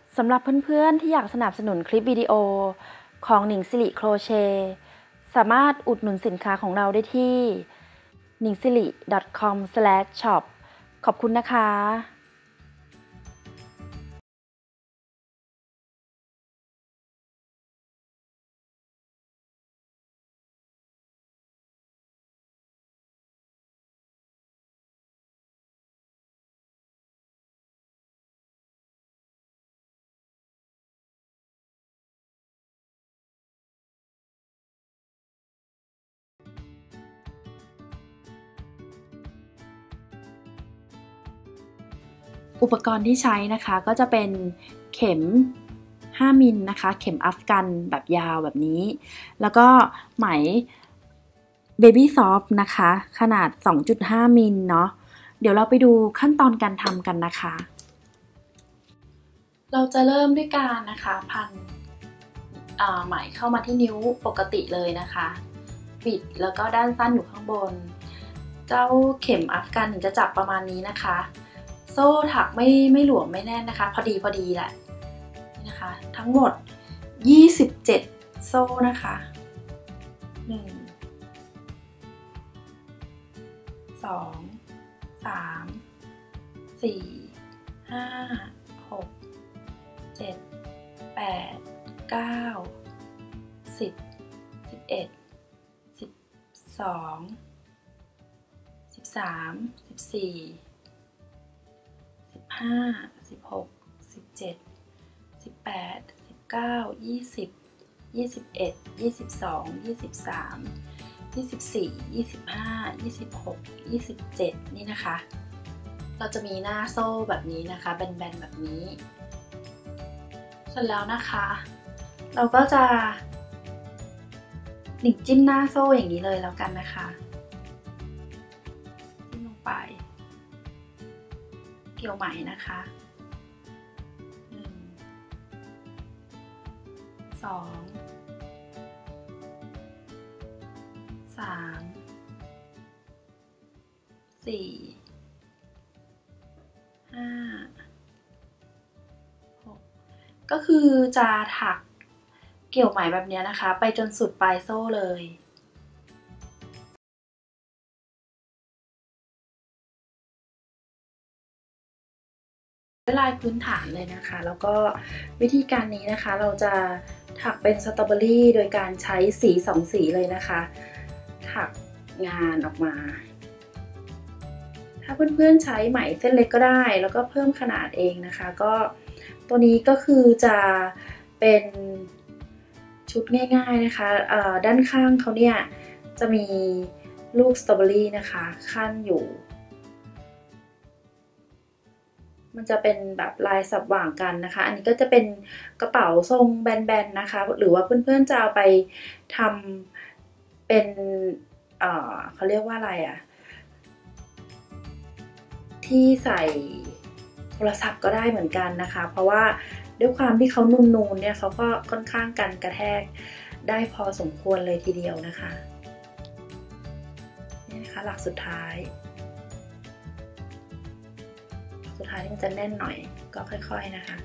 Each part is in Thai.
สำหรับเพื่อนๆที่อยากสนับสนุนคลิปวิดีโอของหนิงสิริโครเชต์สามารถอุดหนุนสินค้าของเราได้ที่ ningsiri.com/shop ขอบคุณนะคะอุปกรณ์ที่ใช้นะคะก็จะเป็นเข็ม5มิลนะคะเข็มอัฟกันแบบยาวแบบนี้แล้วก็ไหม Baby Soft นะคะขนาด 2.5 มิลเนาะเดี๋ยวเราไปดูขั้นตอนการทำกันนะคะเราจะเริ่มด้วยการนะคะพันไหมเข้ามาที่นิ้วปกติเลยนะคะปิดแล้วก็ด้านสั้นอยู่ข้างบนเจ้าเข็มอัฟกันถึงจะจับประมาณนี้นะคะโซ่ถักไม่หลวมไม่แน่นนะคะพอดีแหละนี่นะคะทั้งหมด27โซ่นะคะ1 2 3 4 5 6 7 8 9 10 11 12 13 14 15 16 17 18 19 20 21 22 23 24 25 26 27นี่นะคะเราจะมีหน้าโซ่แบบนี้นะคะแบนๆแบบนี้เสร็จแล้วนะคะเราก็จะหนีบจิ้มหน้าโซ่อย่างนี้เลยแล้วกันนะคะจิ้มลงไปเกี่ยวไหมนะคะ1 2 3 4 5 6ก็คือจะถักเกี่ยวไหมแบบนี้นะคะไปจนสุดปลายโซ่เลยลายพื้นฐานเลยนะคะแล้วก็วิธีการนี้นะคะเราจะถักเป็นสตรอเบอรี่โดยการใช้สี2สีเลยนะคะถักงานออกมาถ้าเพื่อนๆใช้ไหมเส้นเล็กก็ได้แล้วก็เพิ่มขนาดเองนะคะก็ตัวนี้ก็คือจะเป็นชุดง่ายๆนะคะด้านข้างเขาเนี่ยจะมีลูกสตรอเบอรี่นะคะขั้นอยู่มันจะเป็นแบบลายสับหว่างกันนะคะอันนี้ก็จะเป็นกระเป๋าทรงแบนๆนะคะหรือว่าเพื่อนๆจะเอาไปทำเป็นเขาเรียกว่าอะไรอะที่ใส่โทรศัพท์ก็ได้เหมือนกันนะคะเพราะว่าด้วยความที่เขานูนๆเนี่ยเขาก็ค่อนข้างกันกระแทกได้พอสมควรเลยทีเดียวนะคะนี่นะคะหลักสุดท้ายที่มันจะแน่นหน่อยก็ค่อยๆนะคะ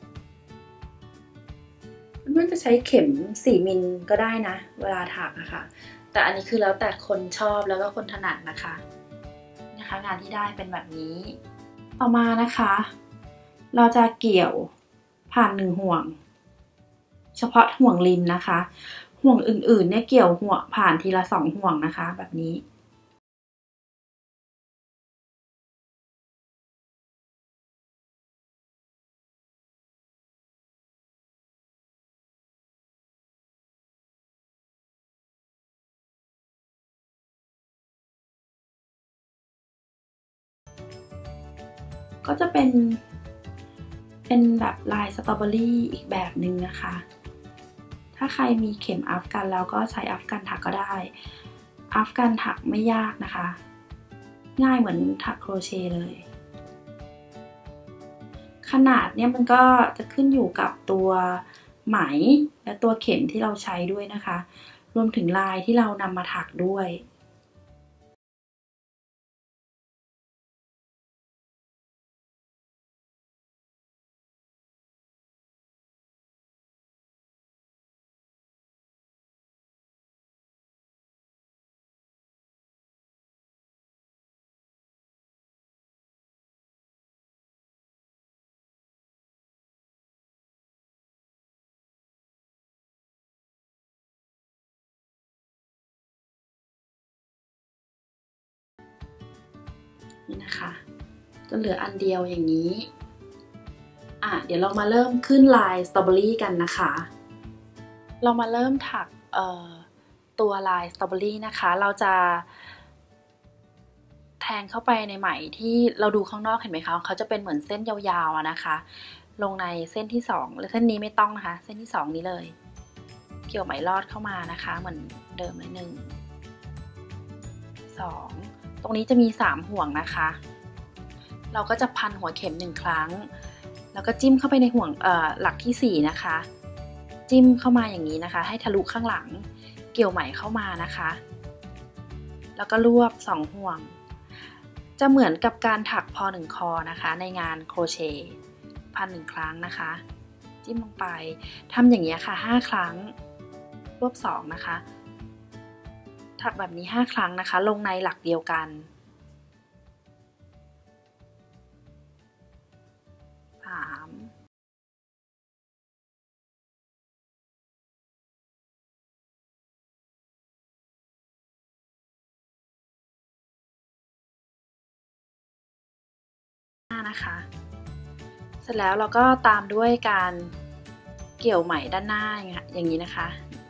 เพื่อนๆจะใช้เข็ม4มิลก็ได้นะเวลาถักนะคะแต่อันนี้คือแล้วแต่คนชอบแล้วก็คนถนัดนะคะงานที่ได้เป็นแบบนี้ต่อมานะคะเราจะเกี่ยวผ่าน1ห่วงเฉพาะห่วงริมนะคะห่วงอื่นๆเนี่ยเกี่ยวห่วงผ่านทีละ2ห่วงนะคะแบบนี้ก็จะเป็นแบบลายสตรอเบอรี่อีกแบบหนึ่งนะคะถ้าใครมีเข็มอัฟกันแล้วก็ใช้อัฟกันถักก็ได้อัฟกันถักไม่ยากนะคะง่ายเหมือนถักโครเชต์เลยขนาดเนี่ยมันก็จะขึ้นอยู่กับตัวไหมและตัวเข็มที่เราใช้ด้วยนะคะรวมถึงลายที่เรานำมาถักด้วยนี่นะคะจะเหลืออันเดียวอย่างนี้เดี๋ยวเรามาเริ่มขึ้นลายสตรอเบอรี่กันนะคะเรามาเริ่มถักตัวลายสตรอเบอรี่นะคะเราจะแทงเข้าไปในไหมที่เราดูข้างนอกเห็นไหมคะเขาจะเป็นเหมือนเส้นยาวๆนะคะลงในเส้นที่2และเส้นนี้ไม่ต้องนะคะเส้นที่2นี้เลยเกี่ยวไหมลอดเข้ามานะคะเหมือนเดิมเลย1 2ตรงนี้จะมี3ห่วงนะคะเราก็จะพันหัวเข็ม1ครั้งแล้วก็จิ้มเข้าไปในห่วงหลักที่4นะคะจิ้มเข้ามาอย่างนี้นะคะให้ทะลุข้างหลังเกี่ยวไหมเข้ามานะคะแล้วก็รวบ2ห่วงจะเหมือนกับการถักพอ1คอนะคะในงานโครเชต์พัน1ครั้งนะคะจิ้มลงไปทำอย่างนี้ค่ะ5ครั้งรวบ2นะคะถักแบบนี้5ครั้งนะคะลงในหลักเดียวกันนะคะเสร็จแล้วเราก็ตามด้วยการเกี่ยวไหมด้านหน้าอย่างนี้นะคะ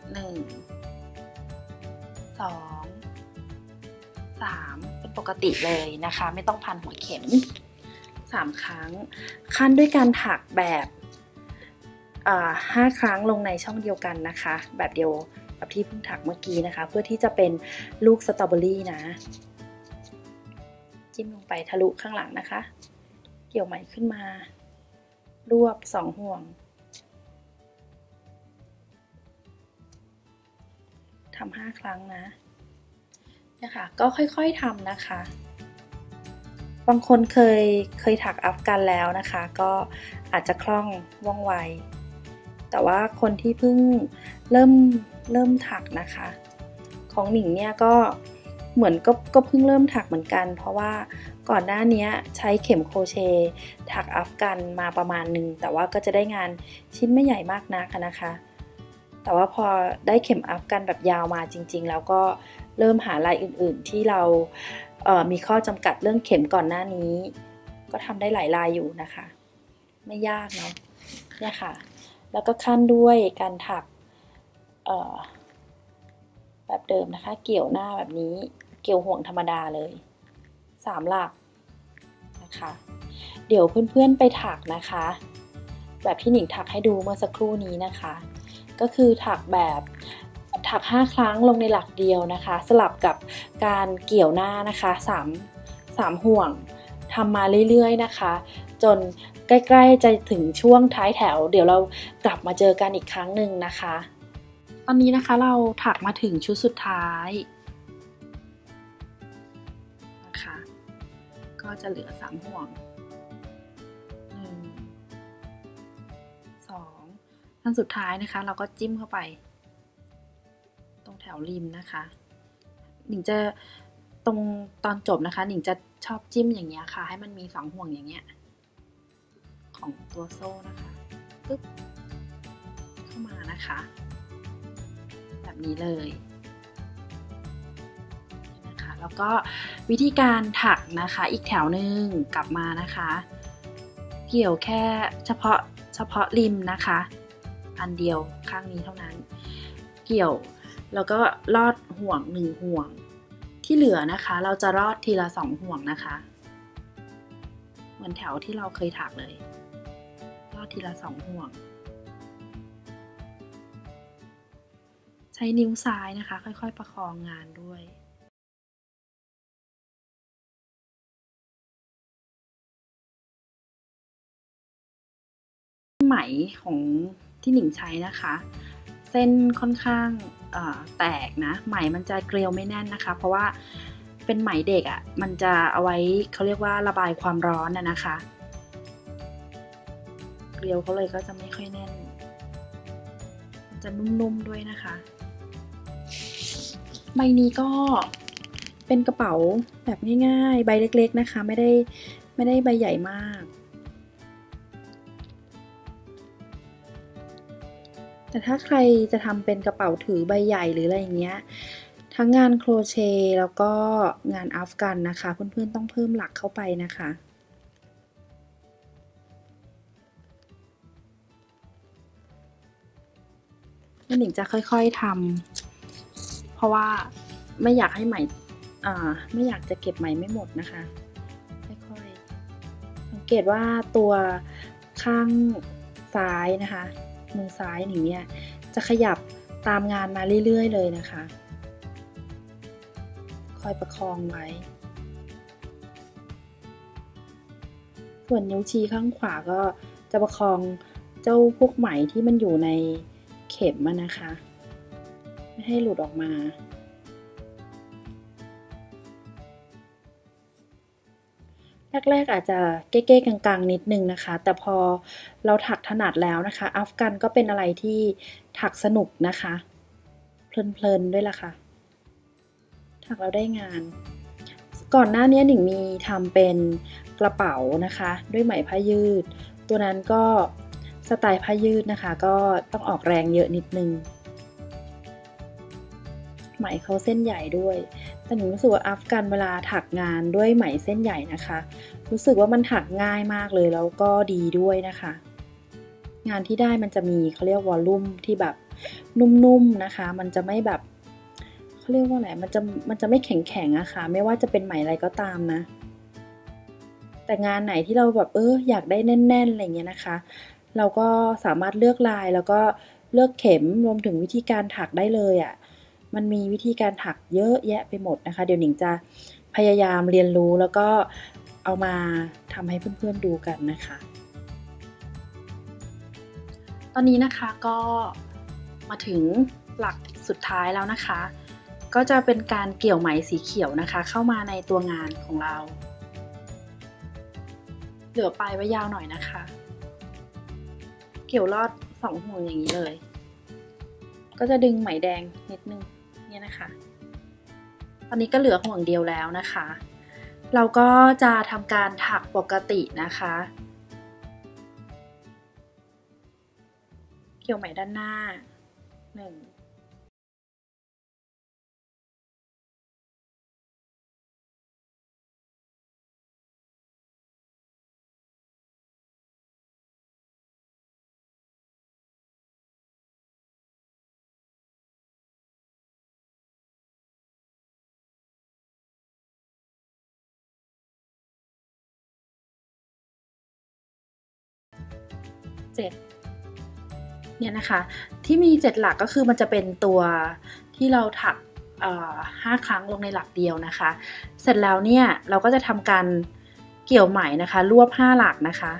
1 2 3เป็นปกติเลยนะคะไม่ต้องพันหัวเข็ม3ครั้งขั้นด้วยการถักแบบ5ครั้งลงในช่องเดียวกันนะคะแบบเดียวกับที่เพิ่งถักเมื่อกี้นะคะเพื่อที่จะเป็นลูกสตรอเบอรี่นะจิ้มลงไปทะลุข้างหลังนะคะเกี่ยวไหมขึ้นมารวบ2ห่วงทำ5ครั้งนะเนี่ยค่ะก็ค่อยๆทำนะคะบางคนเคยถักอัฟกันแล้วนะคะก็อาจจะคล่องว่องไวแต่ว่าคนที่เพิ่งเริ่มถักนะคะของหนิงเนี่ยก็เหมือนก็เพิ่งเริ่มถักเหมือนกันเพราะว่าก่อนหน้านี้ใช้เข็มโครเชต์ถักอัฟกันมาประมาณนึงแต่ว่าก็จะได้งานชิ้นไม่ใหญ่มากนักนะคะแต่ว่าพอได้เข็มอัฟกันแบบยาวมาจริงๆแล้วก็เริ่มหาลายอื่นๆที่เรามีข้อจำกัดเรื่องเข็มก่อนหน้านี้ก็ทำได้หลายลายอยู่นะคะไม่ยากเนาะเนี่ยค่ะแล้วก็ขั้นด้วยการถักแบบเดิมนะคะเกี่ยวหน้าแบบนี้เกี่ยวห่วงธรรมดาเลย3หลักนะคะเดี๋ยวเพื่อนๆไปถักนะคะแบบที่หนิงถักให้ดูเมื่อสักครู่นี้นะคะก็คือถักแบบถัก5ครั้งลงในหลักเดียวนะคะสลับกับการเกี่ยวหน้านะคะ3ห่วงทำมาเรื่อยๆนะคะจนใกล้ๆจะถึงช่วงท้ายแถวเดี๋ยวเรากลับมาเจอกันอีกครั้งหนึ่งนะคะตอนนี้นะคะเราถักมาถึงชุดสุดท้ายนะคะก็จะเหลือ3ห่วง1 2อันสุดท้ายนะคะเราก็จิ้มเข้าไปตรงแถวริมนะคะหนิงจะตรงตอนจบนะคะหนิงจะชอบจิ้มอย่างเงี้ยค่ะให้มันมี2ห่วงอย่างเงี้ยของตัวโซ่นะคะปึ๊บเข้ามานะคะแบบนี้เลยนะคะแล้วก็วิธีการถักนะคะอีกแถวหนึ่งกลับมานะคะเกี่ยวแค่เฉพาะริมนะคะอันเดียวข้างนี้เท่านั้นเกี่ยวแล้วก็ลอดห่วง1ห่วงที่เหลือนะคะเราจะลอดทีละ2ห่วงนะคะเหมือนแถวที่เราเคยถักเลยลอดทีละ2ห่วงใช้นิ้วซ้ายนะคะค่อยๆประคองงานด้วยไหมของที่หนิงใช้นะคะเส้นค่อนข้างแตกนะไหมมันจะเกลียวไม่แน่นนะคะเพราะว่าเป็นไหมเด็กมันจะเอาไว้เขาเรียกว่าระบายความร้อนนะคะเกลียวเขาเลยก็จะไม่ค่อยแน่นจะนุ่มๆด้วยนะคะใบนี้ก็เป็นกระเป๋าแบบง่ายๆใบเล็กๆนะคะไม่ได้ใบใหญ่มากแต่ถ้าใครจะทำเป็นกระเป๋าถือใบใหญ่หรืออะไรอย่างเงี้ยทั้งงานโครเชต์แล้วก็งานอัฟกันนะคะเพื่อนๆต้องเพิ่มหลักเข้าไปนะคะหนิงจะค่อยๆทำเพราะว่าไม่อยากให้ไหมไม่อยากจะเก็บไหมไม่หมดนะคะค่อยๆสังเกตว่าตัวข้างซ้ายนะคะมือซ้ายหนิงเนี่ยจะขยับตามงานมาเรื่อยๆเลยนะคะคอยประคองไว้ส่วนนิ้วชี้ข้างขวาก็จะประคองเจ้าพวกไหมที่มันอยู่ในเข็มนะคะไม่ให้หลุดออกมาแรกๆอาจจะเก้ๆกังๆนิดนึงนะคะแต่พอเราถักถนัดแล้วนะคะอัฟกันก็เป็นอะไรที่ถักสนุกนะคะเพลินๆด้วยล่ะค่ะถักแล้วได้งานก่อนหน้านี้หนิงมีทำเป็นกระเป๋านะคะด้วยไหมผ้ายืดตัวนั้นก็สไตล์ผ้ายืดนะคะก็ต้องออกแรงเยอะนิดนึงไหมเขาเส้นใหญ่ด้วยแต่หนิงรู้สึกว่าอัฟกันเวลาถักงานด้วยไหมเส้นใหญ่นะคะรู้สึกว่ามันถักง่ายมากเลยแล้วก็ดีด้วยนะคะงานที่ได้มันจะมีเขาเรียกวอลลุ่มที่แบบนุ่มๆนะคะมันจะไม่แบบเขาเรียกว่าอะไรมันจะไม่แข็งๆอะค่ะไม่ว่าจะเป็นไหมอะไรก็ตามนะแต่งานไหนที่เราแบบอยากได้แน่นๆอะไรเงี้ยนะคะเราก็สามารถเลือกลายแล้วก็เลือกเข็มรวมถึงวิธีการถักได้เลยอะมันมีวิธีการถักเยอะแยะไปหมดนะคะเดี๋ยวหนิงจะพยายามเรียนรู้แล้วก็เอามาทำให้เพื่อนๆดูกันนะคะตอนนี้นะคะก็มาถึงหลักสุดท้ายแล้วนะคะก็จะเป็นการเกี่ยวไหมสีเขียวนะคะเข้ามาในตัวงานของเราเหลือปลายไว้ยาวหน่อยนะคะเกี่ยวลอด2ห่วงอย่างนี้เลยก็จะดึงไหมแดงนิดนึงเนี่ยนะคะตอนนี้ก็เหลือห่วงเดียวแล้วนะคะเราก็จะทำการถักปกตินะคะเกี่ยวไหมด้านหน้า1เนี่ยนะคะที่มี7หลักก็คือมันจะเป็นตัวที่เราถัก5 ครั้งลงในหลักเดียวนะคะเสร็จแล้วเนี่ยเราก็จะทำการเกี่ยวไหมนะคะรวบ5หลักนะคะ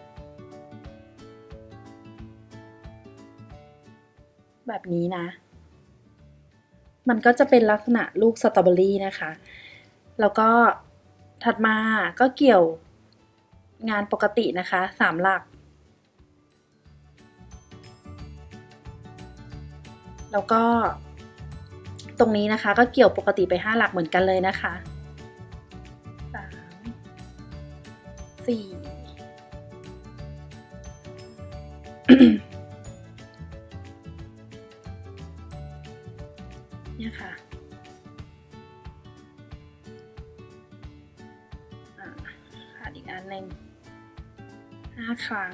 แบบนี้นะมันก็จะเป็นลักษณะลูกสตรอเบอรี่นะคะแล้วก็ถัดมาก็เกี่ยวงานปกตินะคะ3หลักแล้วก็ตรงนี้นะคะก็เกี่ยวปกติไป5หลักเหมือนกันเลยนะคะ3 4 เนี่ยค่ะขาดอีกอันหนึ่ง5 ครั้ง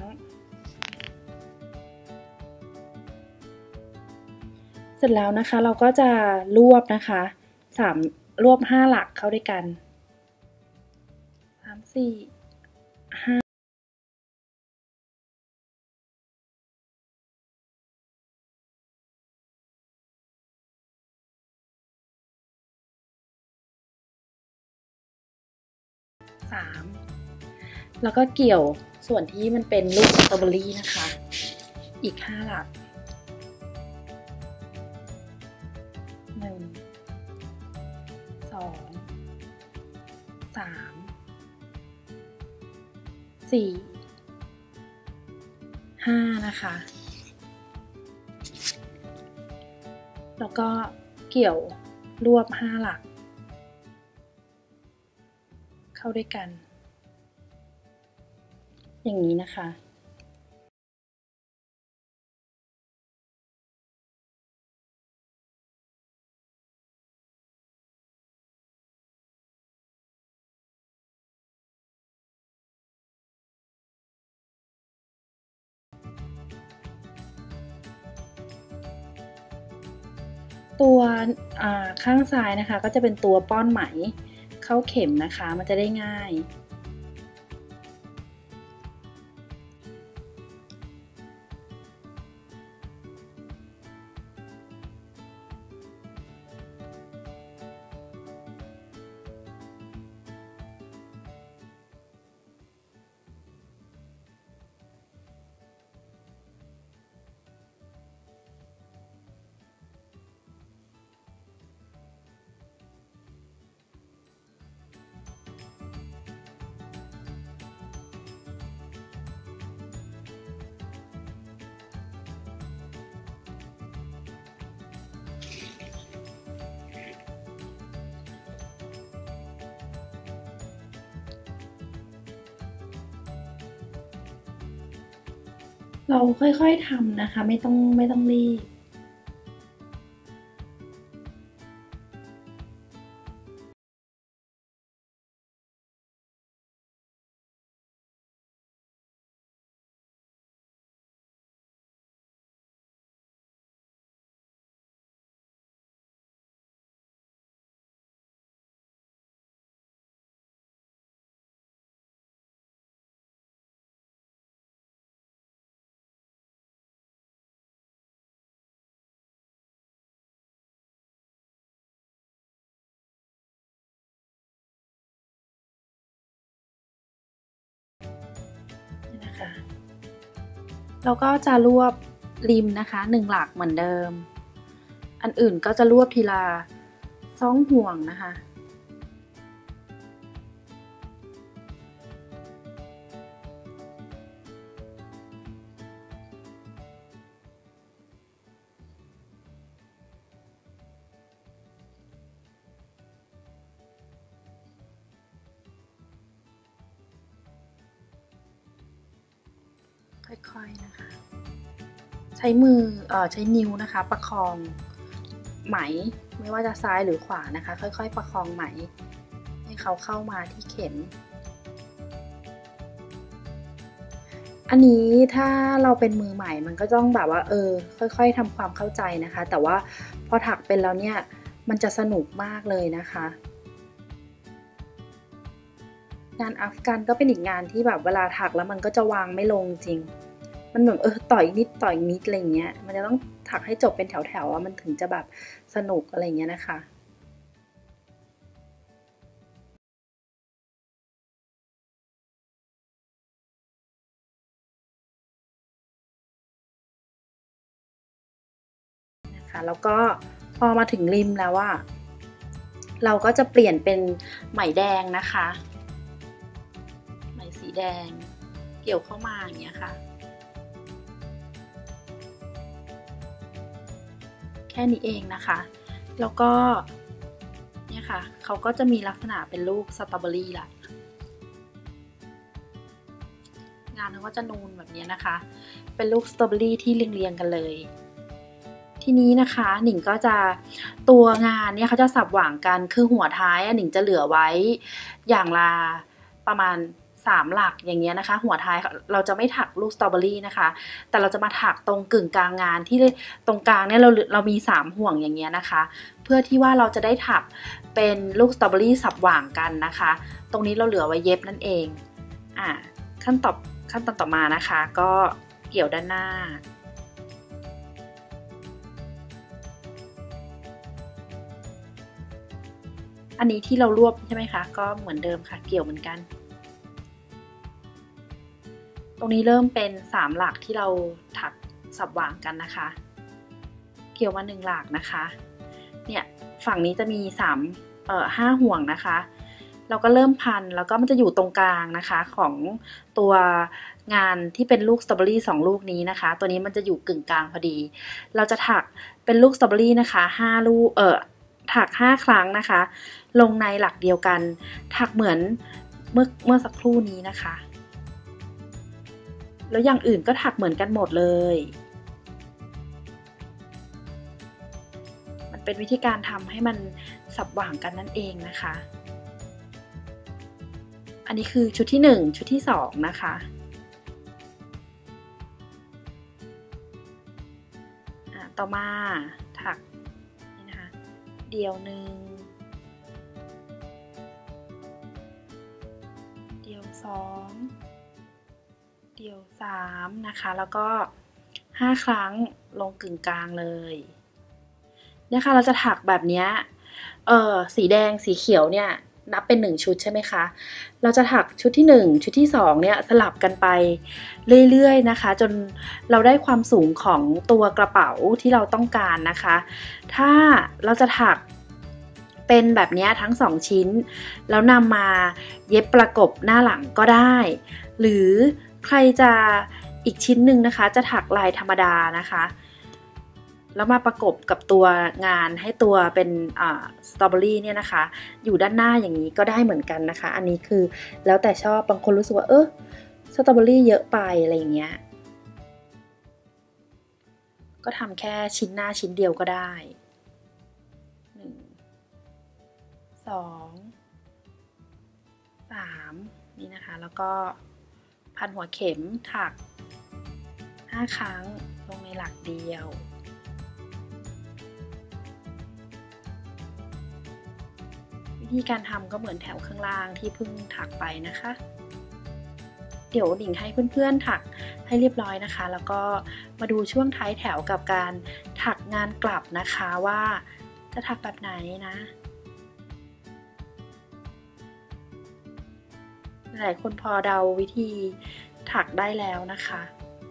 เสร็จแล้วนะคะเราก็จะรวบนะคะรวบ5หลักเข้าด้วยกัน3 4 5แล้วก็เกี่ยวส่วนที่มันเป็นลูกสตรอเบอรี่นะคะอีก5หลัก1 2 3 4 5นะคะแล้วก็เกี่ยวรวบ5หลักเข้าด้วยกันอย่างนี้นะคะตัวข้างซ้ายนะคะก็จะเป็นตัวป้อนไหมเข้าเข็มนะคะมันจะได้ง่ายเราค่อยๆทำนะคะไม่ต้องรีบนะคะเราก็จะรวบริมนะคะ1หลักเหมือนเดิมอันอื่นก็จะรวบทีละ2ห่วงนะคะค่อยๆนะคะใช้มือใช้นิ้วนะคะประคองไหมไม่ว่าจะซ้ายหรือขวานะคะค่อยๆประคองไหมให้เขาเข้ามาที่เข็มอันนี้ถ้าเราเป็นมือใหม่มันก็ต้องแบบว่าค่อยๆทำความเข้าใจนะคะแต่ว่าพอถักเป็นแล้วเนี่ยมันจะสนุกมากเลยนะคะงานอัฟกันก็เป็นอีกงานที่แบบเวลาถักแล้วมันก็จะวางไม่ลงจริงมันแบบต่อยนิดต่อยนิดอะไรเงี้ยมันจะต้องถักให้จบเป็นแถวๆมันถึงจะแบบสนุกอะไรเงี้ยนะคะแล้วก็พอมาถึงริมแล้วว่าเราก็จะเปลี่ยนเป็นไหมแดงนะคะไหมสีแดงเกี่ยวเข้ามาอย่างเงี้ยค่ะแค่นี้เองนะคะแล้วก็เนี่ยค่ะเขาก็จะมีลักษณะเป็นลูกสตรอเบอรี่ละงานเขาก็จะนูนแบบนี้นะคะเป็นลูกสตรอเบอรี่ที่เรียงๆกันเลยทีนี้นะคะหนิงก็จะตัวงานเนี่ยเขาจะสับหว่างกันคือหัวท้ายหนิงจะเหลือไว้อย่างละประมาณ3หลักอย่างเงี้ยนะคะหัวท้ายเราจะไม่ถักลูกสตรอเบอรี่นะคะแต่เราจะมาถักตรงกึ่งกลางงานที่ตรงกลางเนี่ยเรามี3ห่วงอย่างเงี้ยนะคะเพื่อที่ว่าเราจะได้ถักเป็นลูกสตรอเบอรี่สับหว่างกันนะคะตรงนี้เราเหลือไว้เย็บนั่นเองขั้นตอนต่อมานะคะก็เกี่ยวด้านหน้าอันนี้ที่เรารวบใช่ไหมคะก็เหมือนเดิมค่ะเกี่ยวเหมือนกันตรงนี้เริ่มเป็น3หลักที่เราถักสับหว่างกันนะคะเกี่ยวมา1หลักนะคะเนี่ยฝั่งนี้จะมี5ห่วงนะคะเราก็เริ่มพันแล้วก็มันจะอยู่ตรงกลางนะคะของตัวงานที่เป็นลูกสตรอเบอรี่2ลูกนี้นะคะตัวนี้มันจะอยู่กึ่งกลางพอดีเราจะถักเป็นลูกสตรอเบอรี่นะคะ5ลูกถัก5ครั้งนะคะลงในหลักเดียวกันถักเหมือนเมื่อสักครู่นี้นะคะแล้วอย่างอื่นก็ถักเหมือนกันหมดเลยมันเป็นวิธีการทำให้มันสับหว่างกันนั่นเองนะคะอันนี้คือชุดที่1ชุดที่2นะคะต่อมาถักนี่นะคะเดี่ยวหนึ่งเดี่ยวสองเดี่ยวสามนะคะแล้วก็5 ครั้งลงกึ่งกลางเลยเนี่ยค่ะเราจะถักแบบนี้สีแดงสีเขียวเนี่ยนับเป็น1 ชุดใช่ไหมคะเราจะถักชุดที่1ชุดที่2เนี่ยสลับกันไปเรื่อยๆนะคะจนเราได้ความสูงของตัวกระเป๋าที่เราต้องการนะคะถ้าเราจะถักเป็นแบบนี้ทั้ง2 ชิ้นแล้วนำมาเย็บประกบหน้าหลังก็ได้หรือใครจะอีกชิ้นหนึ่งนะคะจะถักลายธรรมดานะคะแล้วมาประกบกับตัวงานให้ตัวเป็นสตรอเบอรี่เนี่ยนะคะอยู่ด้านหน้าอย่างนี้ก็ได้เหมือนกันนะคะอันนี้คือแล้วแต่ชอบบางคนรู้สึกว่าสตรอเบอรี่เยอะไปอะไรอย่างเงี้ยก็ทำแค่ชิ้นหน้าชิ้นเดียวก็ได้1 2 3นี่นะคะแล้วก็พันหัวเข็มถัก5 ครั้งลงในหลักเดียววิธีการทำก็เหมือนแถวข้างล่างที่เพิ่งถักไปนะคะเดี๋ยวหนิงให้เพื่อนๆถักให้เรียบร้อยนะคะแล้วก็มาดูช่วงท้ายแถวกับการถักงานกลับนะคะว่าจะถักแบบไหนนะหลายคนพอเดาวิธีถักได้แล้วนะคะ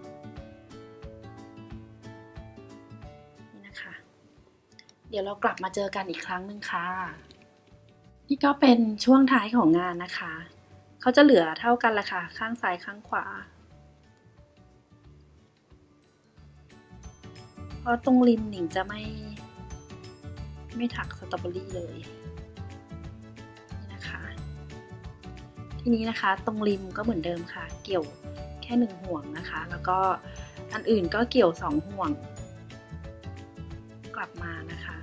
นี่นะคะเดี๋ยวเรากลับมาเจอกันอีกครั้งหนึ่งค่ะนี่ก็เป็นช่วงท้ายของงานนะคะเขาจะเหลือเท่ากันแหละค่ะข้างซ้ายข้างขวาเพราะตรงริมหนิงจะไม่ถักสตรอเบอรี่เลยนี่นะคะทีนี้นะคะตรงริมก็เหมือนเดิมค่ะเกี่ยวแค่1 ห่วงนะคะแล้วก็อันอื่นก็เกี่ยว2 ห่วงกลับมานะคะ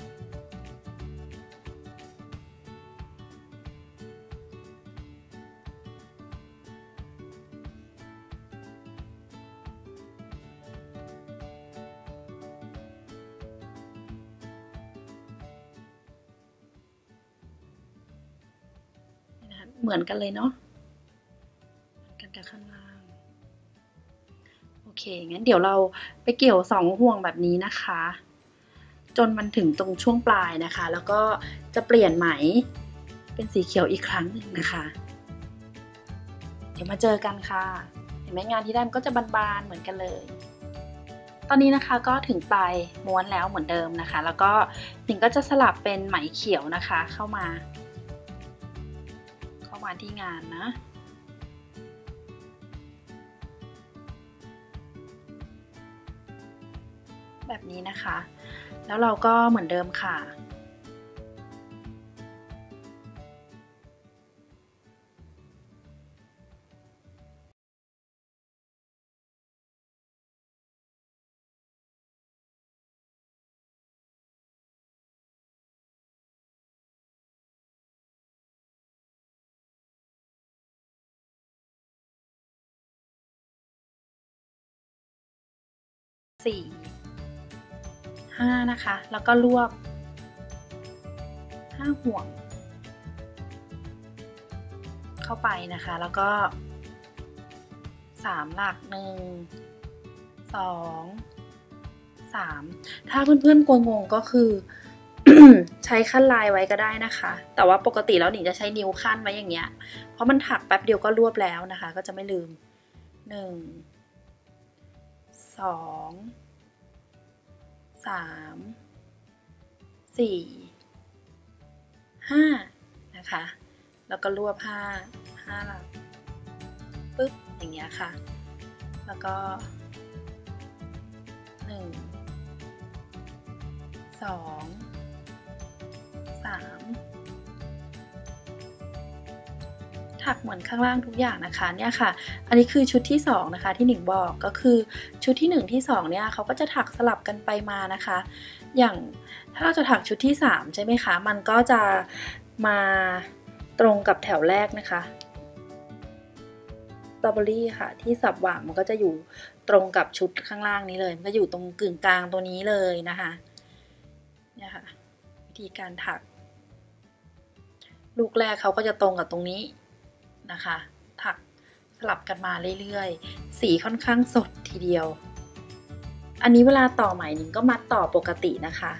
เหมือนกันเลยเนาะกันกับข้างล่างโอเคงั้นเดี๋ยวเราไปเกี่ยว2 ห่วงแบบนี้นะคะจนมันถึงตรงช่วงปลายนะคะแล้วก็จะเปลี่ยนไหมเป็นสีเขียวอีกครั้งหนึ่งนะคะเดี๋ยวมาเจอกันค่ะเห็นไหมงานที่ได้มันก็จะบานๆเหมือนกันเลยตอนนี้นะคะก็ถึงปลายม้วนแล้วเหมือนเดิมนะคะแล้วก็หนิงก็จะสลับเป็นไหมเขียวนะคะเข้ามาที่งานนะแบบนี้นะคะแล้วเราก็เหมือนเดิมค่ะ4 5นะคะแล้วก็รวบ5 ห่วงเข้าไปนะคะแล้วก็3 หลัก1 2 3ถ้าเพื่อนๆกลัวงงก็คือ ใช้ขั้นลายไว้ก็ได้นะคะแต่ว่าปกติแล้วหนิงจะใช้นิ้วขั้นไว้อย่างเงี้ยเพราะมันถักแป๊บเดียวก็รวบแล้วนะคะก็จะไม่ลืม1 2 3 4 5นะคะแล้วก็รวบ5 หลักปึ๊บอย่างเงี้ยค่ะแล้วก็1 2 3ถักเหมือนข้างล่างทุกอย่างนะคะเนี่ยค่ะอันนี้คือชุดที่2นะคะที่หนิงบอกก็คือชุดที่1ที่2เนี่ยเขาก็จะถักสลับกันไปมานะคะอย่างถ้าเราจะถักชุดที่3ใช่ไหมคะมันก็จะมาตรงกับแถวแรกนะคะสตรอเบอรี่ค่ะที่สับหว่างมันก็จะอยู่ตรงกับชุดข้างล่างนี้เลยมันก็อยู่ตรงกึ่งกลางตัวนี้เลยนะคะเนี่ยค่ะวิธีการถักลูกแรกเขาก็จะตรงกับตรงนี้นะคะถักสลับกันมาเรื่อยๆสีค่อนข้างสดทีเดียวอันนี้เวลาต่อไหมหนิงก็มัดต่อปกตินะคะ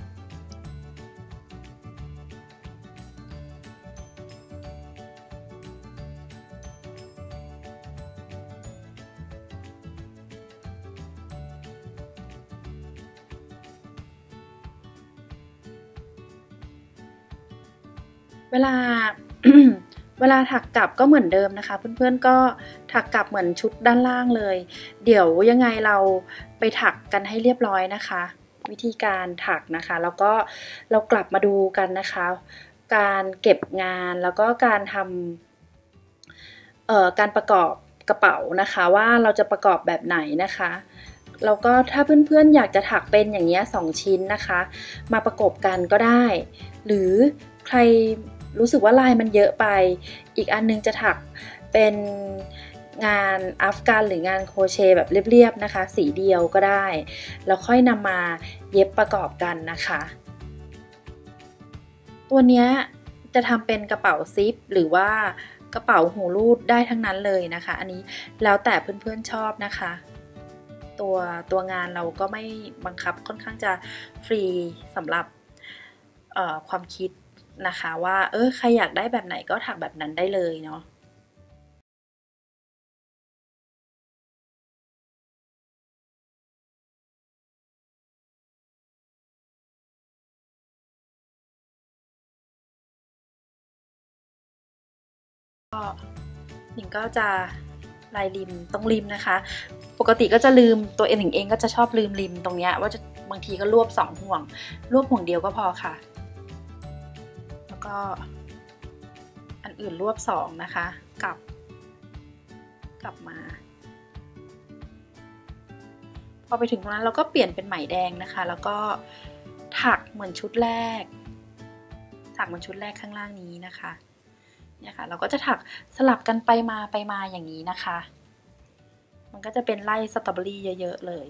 เวลา เวลาถักกลับก็เหมือนเดิมนะคะเพื่อนๆก็ถักกลับเหมือนชุดด้านล่างเลยเดี๋ยวยังไงเราไปถักกันให้เรียบร้อยนะคะวิธีการถักนะคะแล้วก็เรากลับมาดูกันนะคะการเก็บงานแล้วก็การทำการประกอบกระเป๋านะคะว่าเราจะประกอบแบบไหนนะคะแล้วก็ถ้าเพื่อนๆอยากจะถักเป็นอย่างเงี้ย2ชิ้นนะคะมาประกบกันก็ได้หรือใครรู้สึกว่าลายมันเยอะไปอีกอันนึงจะถักเป็นงานอัฟกันหรืองานโครเชต์แบบเรียบๆนะคะสีเดียวก็ได้แล้วค่อยนำมาเย็บประกอบกันนะคะตัวเนี้ยจะทำเป็นกระเป๋าซิปหรือว่ากระเป๋าหูรูดได้ทั้งนั้นเลยนะคะอันนี้แล้วแต่เพื่อนๆชอบนะคะตัวงานเราก็ไม่บังคับค่อนข้างจะฟรีสำหรับความคิดนะคะว่าใครอยากได้แบบไหนก็ถักแบบนั้นได้เลยเนาะหนิงก็จะลายริมตรงริมนะคะปกติก็จะลืมตัวเองก็จะชอบลืมริมตรงเนี้ยว่าจะบางทีก็รวบ2ห่วงรวบห่วงเดียวก็พอค่ะแล้วก็อันอื่นรวบ2นะคะกลับมาพอไปถึงตรงนั้นเราก็เปลี่ยนเป็นไหมแดงนะคะแล้วก็ถักเหมือนชุดแรกถักเหมือนชุดแรกข้างล่างนี้นะคะเนี่ยค่ะเราก็จะถักสลับกันไปมาอย่างนี้นะคะมันก็จะเป็นไล่สตรอเบอรี่เยอะๆเลย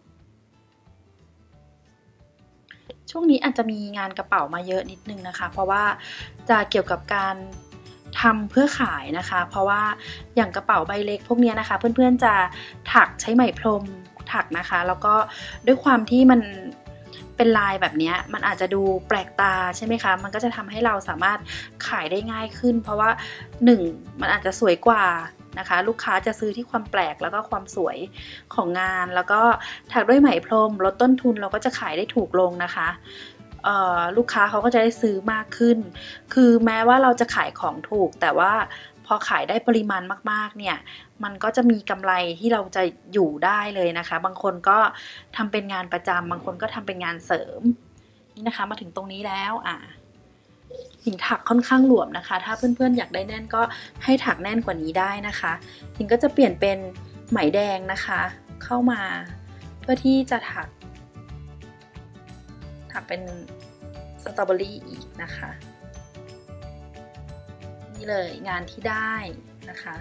ช่วงนี้อาจจะมีงานกระเป๋ามาเยอะนิดนึงนะคะเพราะว่าจะเกี่ยวกับการทำเพื่อขายนะคะเพราะว่าอย่างกระเป๋าใบเล็กพวกนี้นะคะเพื่อนๆจะถักใช้ไหมพรมถักนะคะแล้วก็ด้วยความที่มันเป็นลายแบบนี้มันอาจจะดูแปลกตาใช่ไหมคะมันก็จะทำให้เราสามารถขายได้ง่ายขึ้นเพราะว่า1มันอาจจะสวยกว่านะคะลูกค้าจะซื้อที่ความแปลกแล้วก็ความสวยของงานแล้วก็ถักด้วยไหมพรมลดต้นทุนเราก็จะขายได้ถูกลงนะคะลูกค้าเขาก็จะได้ซื้อมากขึ้นคือแม้ว่าเราจะขายของถูกแต่ว่าพอขายได้ปริมาณมากๆเนี่ยมันก็จะมีกำไรที่เราจะอยู่ได้เลยนะคะบางคนก็ทำเป็นงานประจำบางคนก็ทำเป็นงานเสริมนี่นะคะมาถึงตรงนี้แล้วหญิงถักค่อนข้างหลวมนะคะถ้าเพื่อนๆอยากได้แน่นก็ให้ถักแน่นกว่านี้ได้นะคะหญิงก็จะเปลี่ยนเป็นไหมแดงนะคะเข้ามาเพื่อที่จะถักเป็นสตรอเบอรี่อีกนะคะนี่เลยงานที่ได้นะคะ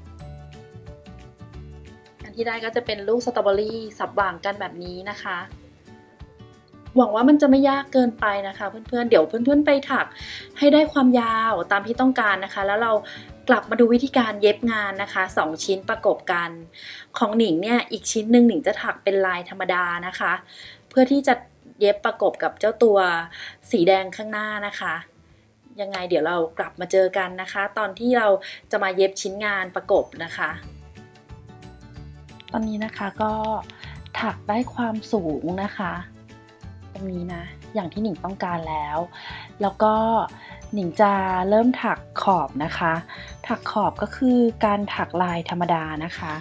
งานที่ได้ก็จะเป็นลูกสตรอเบอรี่สับหว่างกันแบบนี้นะคะหวังว่ามันจะไม่ยากเกินไปนะคะเพื่อนๆเดี๋ยวเพื่อนๆไปถักให้ได้ความยาวตามที่ต้องการนะคะแล้วเรากลับมาดูวิธีการเย็บงานนะคะ2ชิ้นประกบกันของหนิงเนี่ยอีกชิ้นหนึ่งหนิงจะถักเป็นลายธรรมดานะคะเพื่อที่จะเย็บประกบกับเจ้าตัวสีแดงข้างหน้านะคะยังไงเดี๋ยวเรากลับมาเจอกันนะคะตอนที่เราจะมาเย็บชิ้นงานประกบนะคะตอนนี้นะคะก็ถักได้ความสูงนะคะตรงนี้นะอย่างที่หนิงต้องการแล้วก็หนิงจะเริ่มถักขอบนะคะถักขอบก็คือการถักลายธรรมดานะคะ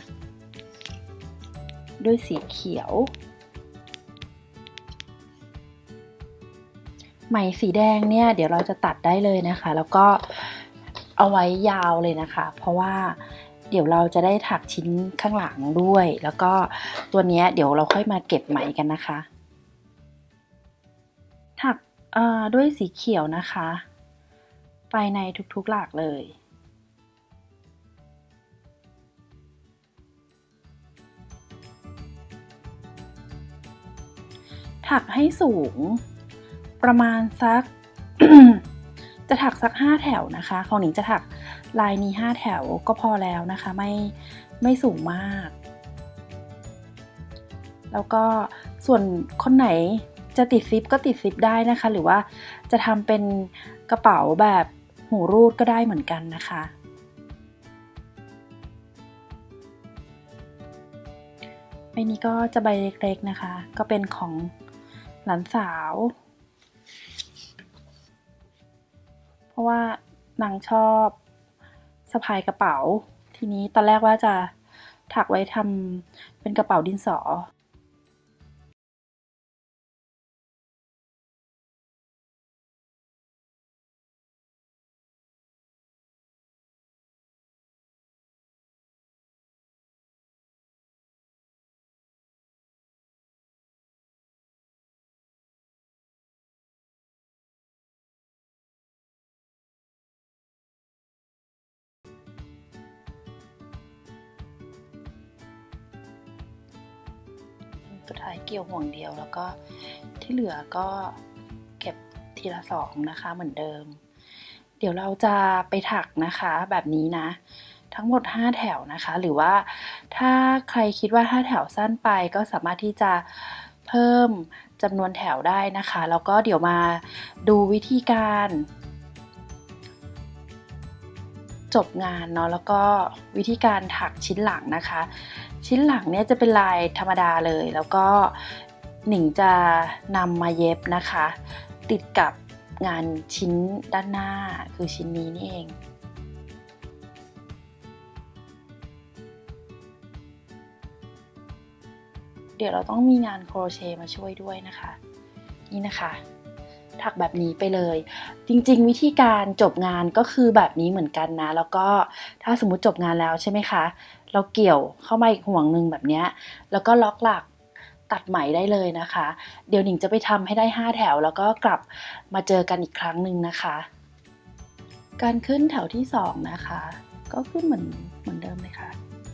ด้วยสีเขียวไหมสีแดงเนี่ยเดี๋ยวเราจะตัดได้เลยนะคะแล้วก็เอาไว้ยาวเลยนะคะเพราะว่าเดี๋ยวเราจะได้ถักชิ้นข้างหลังด้วยแล้วก็ตัวนี้เดี๋ยวเราค่อยมาเก็บไหมกันนะคะถักด้วยสีเขียวนะคะไปในทุกๆหลากเลยถักให้สูงประมาณสัก จะถักสัก5แถวนะคะของหนิงจะถักลายนี้5แถวก็พอแล้วนะคะไม่สูงมากแล้วก็ส่วนคนไหนจะติดซิปก็ติดซิปได้นะคะหรือว่าจะทำเป็นกระเป๋าแบบหูรูดก็ได้เหมือนกันนะคะใบนี้ก็จะใบเล็กๆนะคะก็เป็นของหลานสาวเพราะว่านางชอบสะพายกระเป๋าทีนี้ตอนแรกว่าจะถักไว้ทำเป็นกระเป๋าดินสอสุดท้ายเกี่ยวห่วงเดียวแล้วก็ที่เหลือก็เก็บทีละ2นะคะเหมือนเดิมเดี๋ยวเราจะไปถักนะคะแบบนี้นะทั้งหมด5แถวนะคะหรือว่าถ้าใครคิดว่า5แถวสั้นไปก็สามารถที่จะเพิ่มจำนวนแถวได้นะคะแล้วก็เดี๋ยวมาดูวิธีการจบงานเนาะแล้วก็วิธีการถักชิ้นหลังนะคะชิ้นหลังเนี่ยจะเป็นลายธรรมดาเลยแล้วก็หนิงจะนำมาเย็บนะคะติดกับงานชิ้นด้านหน้าคือชิ้นนี้นี่เองเดี๋ยวเราต้องมีงานโครเชต์มาช่วยด้วยนะคะนี่นะคะถักแบบนี้ไปเลยจริงๆวิธีการจบงานก็คือแบบนี้เหมือนกันนะแล้วก็ถ้าสมมุติจบงานแล้วใช่ไหมคะเราเกี่ยวเข้ามาอีกห่วงหนึ่งแบบนี้แล้วก็ล็อกหลักตัดไหมได้เลยนะคะเดี๋ยวหนิงจะไปทำให้ได้5แถวแล้วก็กลับมาเจอกันอีกครั้งหนึ่งนะคะการขึ้นแถวที่2นะคะก็ขึ้นเหมือนเดิมเลยค่ะ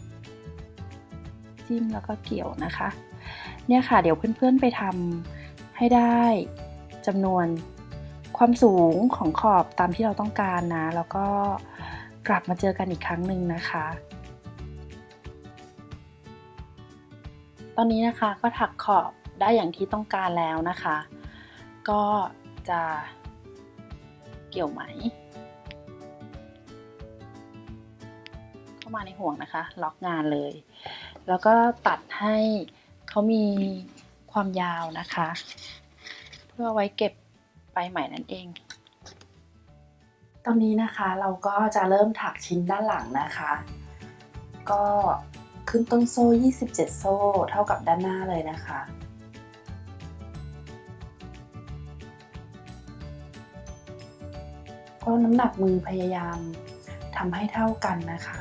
จิ้มแล้วก็เกี่ยวนะคะเนี่ยค่ะเดี๋ยวเพื่อนๆไปทำให้ได้จำนวนความสูงของขอบตามที่เราต้องการนะแล้วก็กลับมาเจอกันอีกครั้งหนึ่งนะคะตอนนี้นะคะก็ถักขอบได้อย่างที่ต้องการแล้วนะคะก็จะเกี่ยวไหมเข้ามาในห่วงนะคะล็อกงานเลยแล้วก็ตัดให้เขามีความยาวนะคะเพื่อไว้เก็บปลายไหมนั่นเองตอนนี้นะคะเราก็จะเริ่มถักชิ้นด้านหลังนะคะก็ขึ้นต้นโซ่27โซ่เท่ากับด้านหน้าเลยนะคะก็น้ำหนักมือพยายามทำให้เท่ากันนะคะ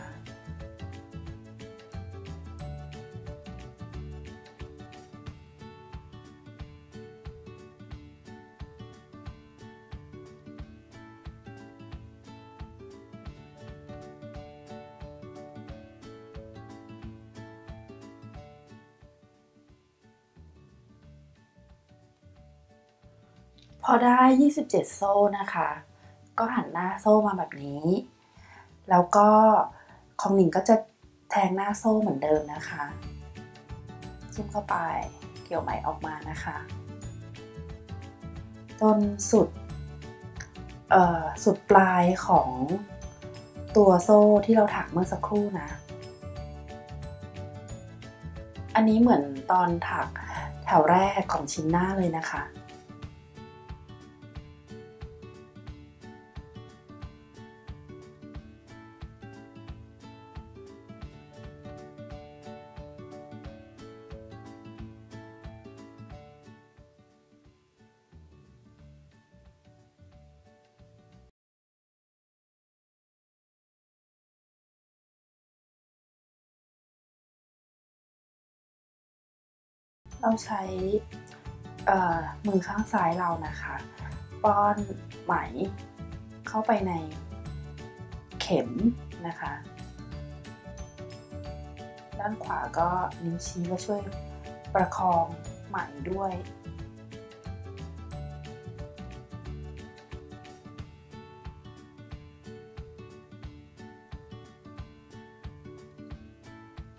พอได้27โซ่นะคะก็หันหน้าโซ่มาแบบนี้แล้วก็ของหนิงก็จะแทงหน้าโซ่เหมือนเดิมนะคะจิ้มเข้าไปเกี่ยวไหมออกมานะคะจนสุดปลายของตัวโซ่ที่เราถักเมื่อสักครู่นะอันนี้เหมือนตอนถักแถวแรกของชิ้นหน้าเลยนะคะเราใช้มือข้างซ้ายเรานะคะป้อนไหมเข้าไปในเข็มนะคะด้านขวาก็นิ้วชี้ก็ช่วยประคองไหมด้วย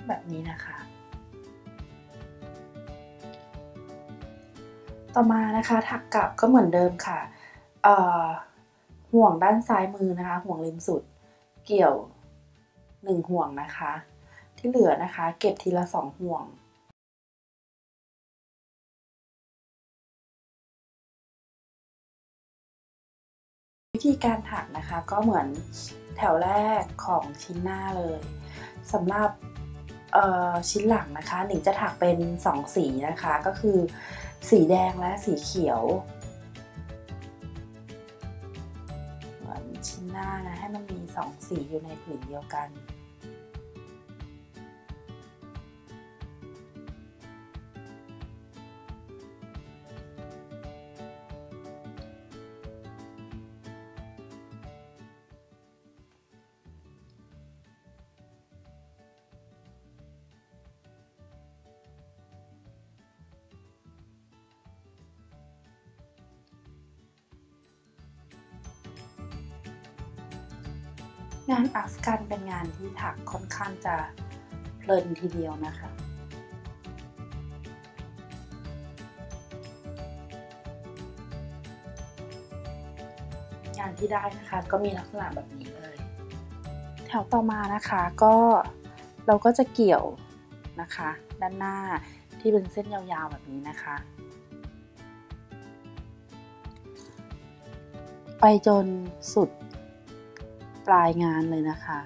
แบบนี้นะคะต่อมานะคะถักกลับก็เหมือนเดิมค่ะห่วงด้านซ้ายมือนะคะห่วงริมสุดเกี่ยว1ห่วงนะคะที่เหลือนะคะเก็บทีละ2ห่วงวิธีการถักนะคะก็เหมือนแถวแรกของชิ้นหน้าเลยสำหรับชิ้นหลังนะคะหนิงจะถักเป็น2สีนะคะก็คือสีแดงและสีเขียวเหมือนชิ้นหน้านะให้มันมี2สีอยู่ในผืนเดียวกันงานอัฟกันเป็นงานที่ถักค่อนข้างจะเพลินทีเดียวนะคะงานที่ได้นะคะก็มีลักษณะแบบนี้เลยแถวต่อมานะคะก็เราก็จะเกี่ยวนะคะด้านหน้าที่เป็นเส้นยาวๆแบบนี้นะคะไปจนสุดปลายงานเลยนะคะ